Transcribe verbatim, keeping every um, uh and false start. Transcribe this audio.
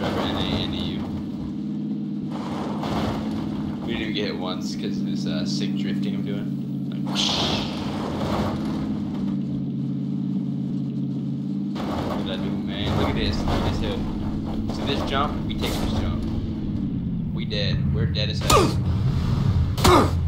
Trevor, and Andy, you. We didn't even get hit once because of this uh, sick drifting I'm doing. Like, look at that dude, man. Look at this. Look at this hill. So this jump, we take this jump. We dead. We're dead as hell.